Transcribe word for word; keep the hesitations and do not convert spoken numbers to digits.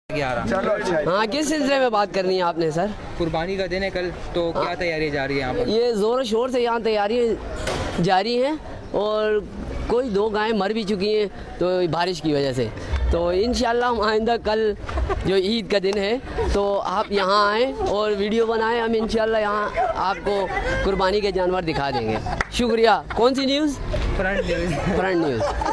चलो अच्छा। हाँ, किस सिलसिले में बात करनी है आपने सर? कुर्बानी का दिन है कल, तो क्या तैयारी जा रही है यहाँ पर? ये ज़ोर शोर से यहाँ तैयारी जारी हैं और कोई दो गायें मर भी चुकी हैं तो बारिश की वजह से। तो इंशाल्लाह हम आइंदा कल जो ईद का दिन है तो आप यहाँ आएँ और वीडियो बनाएं, हम इंशाल्लाह यहाँ आपको कुर्बानी के जानवर दिखा देंगे। शुक्रिया। कौन सी news? Front news. Front news.